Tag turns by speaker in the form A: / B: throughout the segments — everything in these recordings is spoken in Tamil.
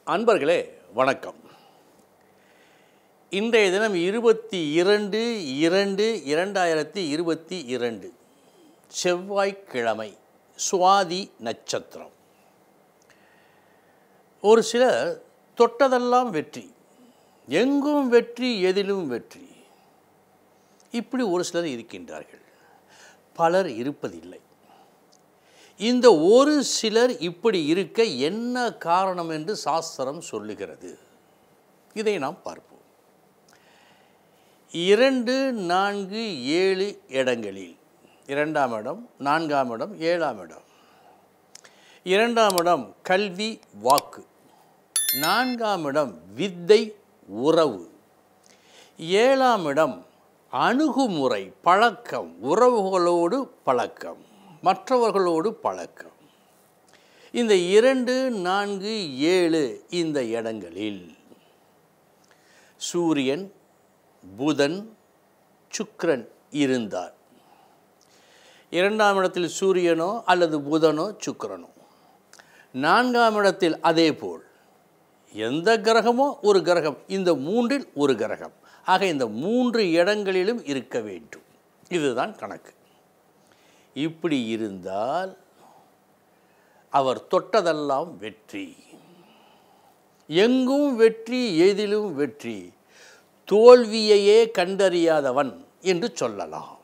A: அன்பர்களே வணக்கம். இன்றைய தினம் 22/2/2022 செவ்வாய்க்கிழமை, சுவாதி நட்சத்திரம். ஒரு சிலர் தொட்டதெல்லாம் வெற்றி, எங்கும் வெற்றி, எதிலும் வெற்றி, இப்படி ஒரு சிலர் இருக்கின்றார்கள். பலர் இருப்பதில்லை. இந்த ஒரு சிலர் இப்படி இருக்க என்ன காரணம் என்று சாஸ்திரம் சொல்லுகிறது. இதை நாம் பார்ப்போம். 2, 4, 7 இடங்களில் 2ஆம் இடம், 4ஆம் இடம், 7ஆம் இடம். 2ஆம் இடம் கல்வி, வாக்கு. 4ஆம் இடம் வித்தை, உறவு. 7ஆம் இடம் அணுகுமுறை, பழக்கம், உறவுகளோடு பழக்கம், மற்றவர்களோடு பழக்கம். இந்த 2, 4, 7 இந்த இடங்களில் சூரியன், புதன், சுக்கிரன் இருந்தார். 2ஆம் இடத்தில் சூரியனோ அல்லது புதனோ சுக்கிரனோ, 4ஆம் இடத்தில் அதேபோல் எந்த கிரகமோ ஒரு கிரகம், இந்த 3இல் ஒரு கிரகம். ஆக இந்த 3 இடங்களிலும் இருக்க வேண்டும். இதுதான் கணக்கு. இப்படி இருந்தால் அவர் தொட்டதெல்லாம் வெற்றி, எங்கும் வெற்றி, எதிலும் வெற்றி, தோல்வியையே கண்டறியாதவன் என்று சொல்லலாம்.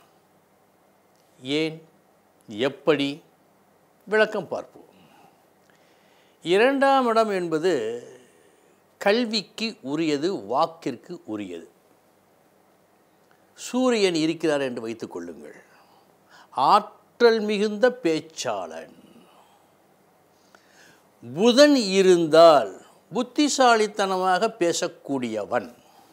A: ஏன், எப்படி, விளக்கம் பார்ப்போம். 2ஆம் இடம் என்பது கல்விக்கு உரியது, வாக்கிற்கு உரியது. சூரியன் இருக்கிறார் என்று வைத்துக் கொள்ளுங்கள். ஆற்றல் மிகுந்த பேச்சாளன். புதன் இருந்தால் புத்திசாலித்தனமாக பேசக்கூடியவன்.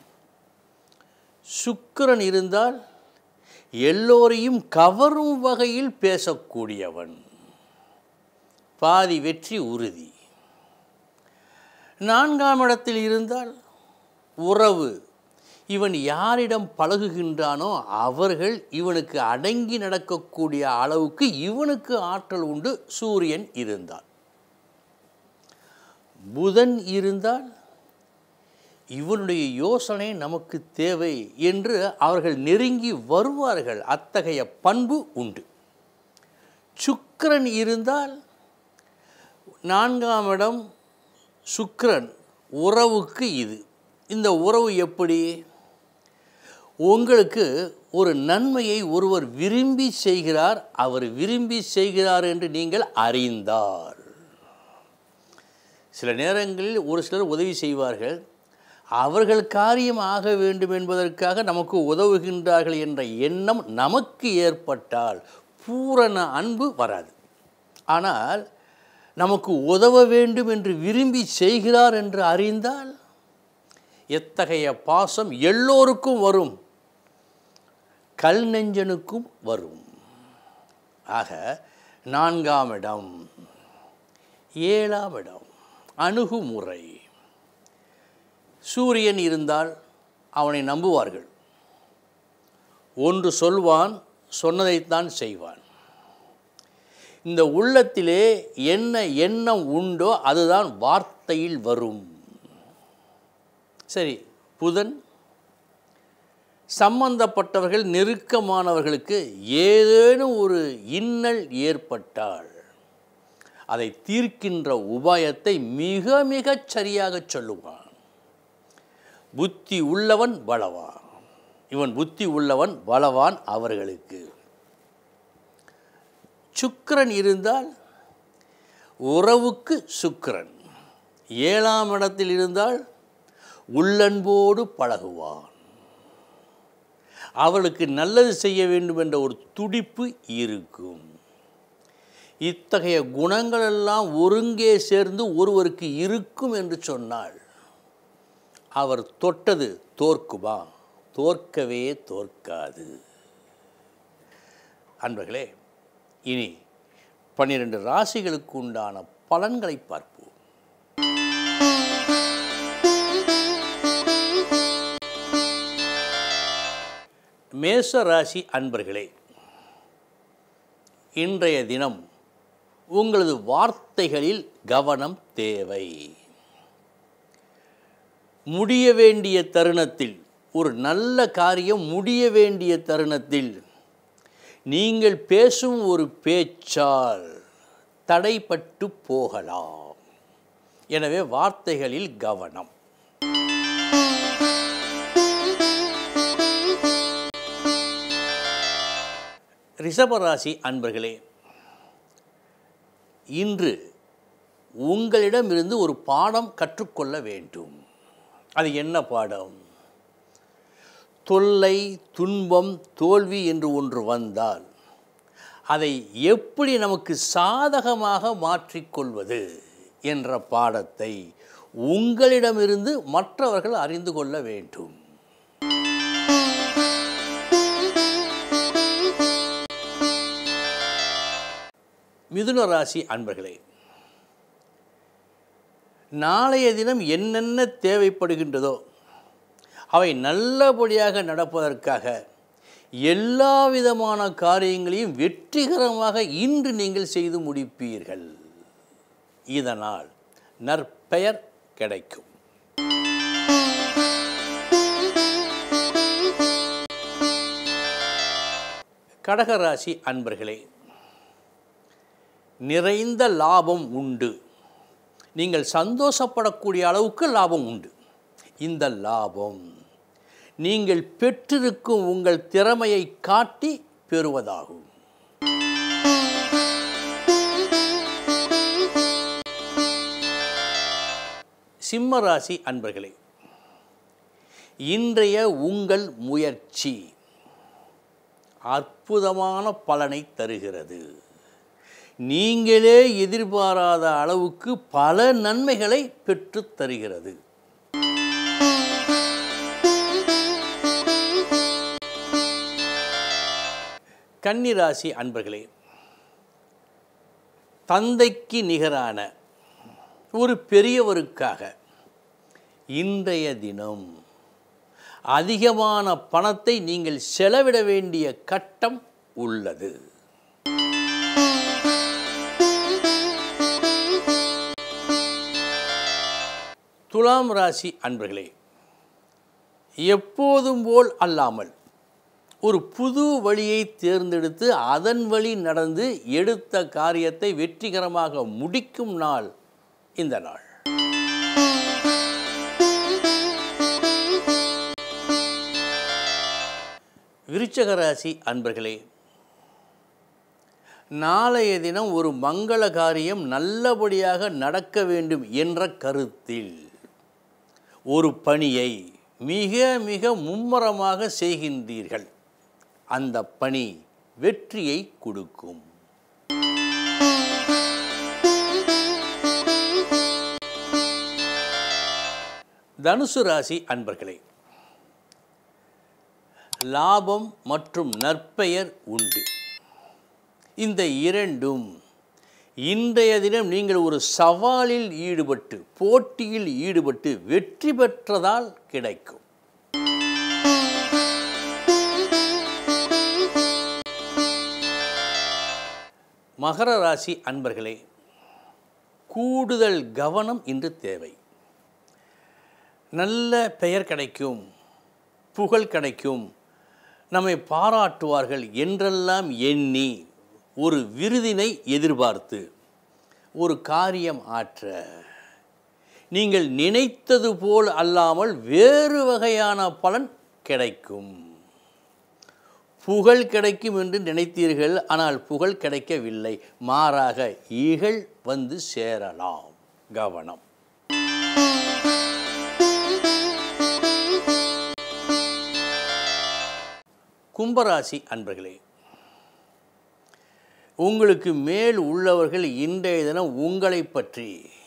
A: சுக்கிரன் இருந்தால் எல்லோரையும் கவரும் வகையில் பேசக்கூடியவன். பாதி வெற்றி உறுதி. 4ஆம் இடத்தில் இருந்தால் உறவு. இவன் யாரிடம் பழகுகின்றானோ அவர்கள் இவனுக்கு அடங்கி நடக்கக்கூடிய அளவுக்கு இவனுக்கு ஆற்றல் உண்டு. சூரியன் இருந்தால். புதன் இருந்தால் இவனுடைய யோசனை நமக்கு தேவை என்று அவர்கள் நெருங்கி வருவார்கள். அத்தகைய பண்பு உண்டு. சுக்கிரன் இருந்தால் 4ஆம் இடம் சுக்கிரன் உறவுக்கு இது. இந்த உறவு எப்படி? உங்களுக்கு ஒரு நன்மையை ஒருவர் விரும்பி செய்கிறார், அவர் விரும்பி செய்கிறார் என்று நீங்கள் அறிந்தார். சில நேரங்களில் ஒரு சிலர் உதவி செய்வார்கள். அவர்கள் காரியம் ஆக வேண்டும் என்பதற்காக நமக்கு உதவுகின்றார்கள் என்ற எண்ணம் நமக்கு ஏற்பட்டால் பூரண அன்பு வராது. ஆனால் நமக்கு உதவ வேண்டும் என்று விரும்பி செய்கிறார் என்று அறிந்தால் எத்தகைய பாசம் எல்லோருக்கும் வரும், கல் நெஞ்சனுக்கும் வரும். ஆக 4ஆம் இடம், 7ஆம் இடம் அணுகுமுறை. சூரியன் இருந்தால் அவனை நம்புவார்கள். ஒன்று சொல்வான், சொன்னதைத்தான் செய்வான். இந்த உள்ளத்திலே என்ன எண்ணம் உண்டோ அதுதான் வார்த்தையில் வரும். சரி, புதன் சம்பந்தப்பட்டவர்கள், நெருக்கமானவர்களுக்கு ஏதேனும் ஒரு இன்னல் ஏற்பட்டால் அதை தீர்க்கின்ற உபாயத்தை மிக மிகச் சரியாக சொல்லுவான். புத்தி உள்ளவன் பலவான். இவன் புத்தி உள்ளவன் பலவான் அவர்களுக்கு. சுக்கிரன் இருந்தால் உறவுக்கு சுக்கிரன். 7ஆம் இடத்தில் இருந்தால் உள்ளன்போடு பழகுவான். அவளுக்கு நல்லது செய்ய வேண்டும் என்ற ஒரு துடிப்பு இருக்கும். இத்தகைய குணங்களெல்லாம் ஒருங்கே சேர்ந்து ஒருவருக்கு இருக்கும் என்று சொன்னால் அவர் தொட்டது தோற்குமா? தோற்கவே தோற்காது. அன்பர்களே, இனி 12 ராசிகளுக்கு உண்டான பலன்களை பார்ப்போம். மேஷ ராசி அன்பர்களே, இன்றைய தினம் உங்களது வார்த்தைகளில் கவனம் தேவை. முடிய வேண்டிய தருணத்தில், ஒரு நல்ல காரியம் முடிய வேண்டிய தருணத்தில் நீங்கள் பேசும் ஒரு பேச்சால் தடைப்பட்டு போகலாம். எனவே வார்த்தைகளில் கவனம். ரிஷபராசி அன்பர்களே, இன்று உங்களிடமிருந்து ஒரு பாடம் கற்றுக்கொள்ள வேண்டும். அது என்ன பாடம்? தொல்லை, துன்பம், தோல்வி என்று ஒன்று வந்தால் அதை எப்படி நமக்கு சாதகமாக மாற்றிக்கொள்வது என்ற பாடத்தை உங்களிடமிருந்து மற்றவர்கள் அறிந்து கொள்ள வேண்டும். மிதுன ராசி அன்பர்களே, நாளைய தினம் என்னென்ன தேவைப்படுகின்றதோ அவை நல்லபடியாக நடப்பதற்காக எல்லா விதமான காரியங்களையும் வெற்றிகரமாக இன்று நீங்கள் செய்து முடிப்பீர்கள். இதனால் நற்பெயர் கிடைக்கும். கடகராசி அன்பர்களே, நிறைந்த லாபம் உண்டு. நீங்கள் சந்தோஷப்படக்கூடிய அளவுக்கு லாபம் உண்டு. இந்த லாபம் நீங்கள் பெற்றிருக்கும் உங்கள் திறமையை காட்டி பெறுவதாகும். சிம்ம ராசி அன்பர்களே, இன்றைய உங்கள் முயற்சி அற்புதமான பலனை தருகிறது. நீங்களே எதிர்பாராத அளவுக்கு பல நன்மைகளை பெற்றுத் தருகிறது. கன்னி ராசி அன்பர்களே, தந்தைக்கு நிகரான ஒரு பெரியவருக்காக இன்றைய தினம் அதிகமான பணத்தை நீங்கள் செலவிட வேண்டிய கட்டம் உள்ளது. துலாம் ராசி அன்பர்களே, எப்போதும் போல் அல்லாமல் ஒரு புது வழியை தேர்ந்தெடுத்து அதன் வழி நடந்து எடுத்த காரியத்தை வெற்றிகரமாக முடிக்கும் நாள் இந்த நாள். விருச்சிக ராசி அன்பர்களே, நாளைய தினம் ஒரு மங்கள காரியம் நல்லபடியாக நடக்க வேண்டும் என்ற கருத்தில் ஒரு பணியை மிக மிக மும்முரமாக செய்கின்றீர்கள். அந்த பணி வெற்றியை கொடுக்கும். தனுசு ராசி அன்பர்களே, லாபம் மற்றும் நற்பெயர் உண்டு. இந்த இரண்டும் இன்றைய தினம் நீங்கள் ஒரு சவாலில் ஈடுபட்டு போட்டியில் ஈடுபட்டு வெற்றி பெற்றதால் கிடைக்கும். மகர ராசி அன்பர்களே, கூடுதல் கவனம் இன்று தேவை. நல்ல பெயர் கிடைக்கும், புகழ் கிடைக்கும், நம்மை பாராட்டுவார்கள் என்றெல்லாம் எண்ணி ஒரு விருதினை எதிர்பார்த்து ஒரு காரியம் ஆற்ற நீங்கள் நினைத்தது போல் அல்லாமல் வேறு வகையான பலன் கிடைக்கும். புகழ் கிடைக்கும் என்று நினைத்தீர்கள், ஆனால் புகழ் கிடைக்கவில்லை. மாறாக இகழ் வந்து சேரலாம். கவனம். கும்பராசி அன்பர்களே, உங்களுக்கு மேல் உள்ளவர்கள் இன்றைய தினம் உங்களை பற்றி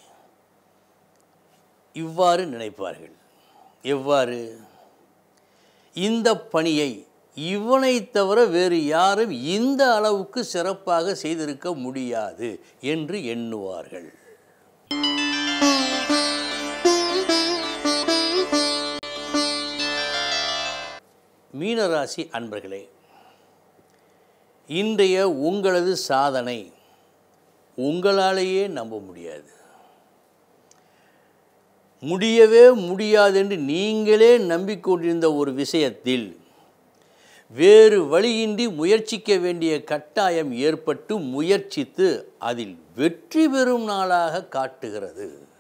A: இவ்வாறு நினைப்பார்கள். எவ்வாறு? இந்த பணியை இவனை தவிர வேறு யாரும் இந்த அளவுக்கு சிறப்பாக செய்திருக்க முடியாது என்று எண்ணுவார்கள். மீனராசி அன்பர்களே, இன்றைய உங்களது சாதனை உங்களாலேயே நம்ப முடியாது. முடியவே முடியாதென்று நீங்களே நம்பிக்கொண்டிருந்த ஒரு விஷயத்தில் வேறு வழியின்றி முயற்சிக்க வேண்டிய கட்டாயம் ஏற்பட்டு முயற்சித்து அதில் வெற்றி பெறும் நாளாக காட்டுகிறது.